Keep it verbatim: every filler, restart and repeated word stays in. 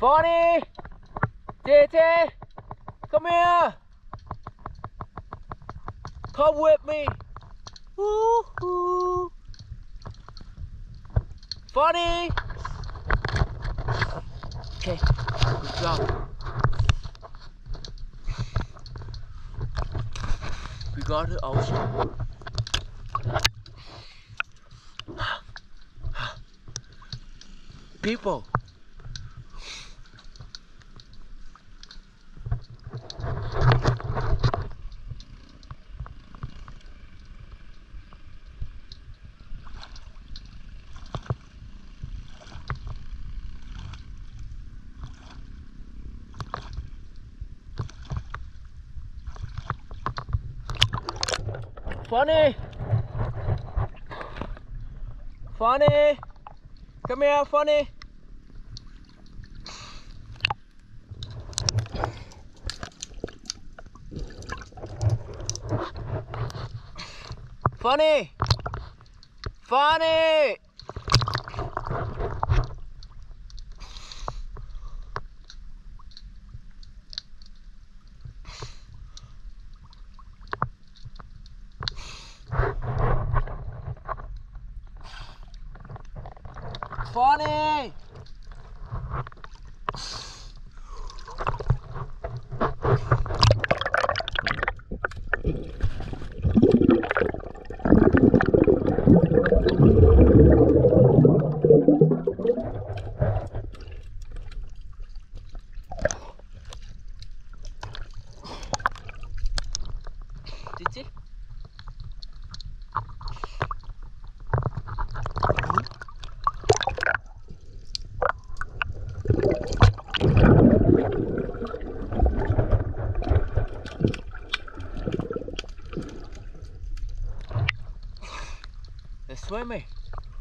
Funny! J J! Come here! Come with me! Woo-hoo! Funny! Okay, good job. We got it also. People. Funny! Funny! Come here, Funny! Funny! Funny! Funny! Cici? They're swimming.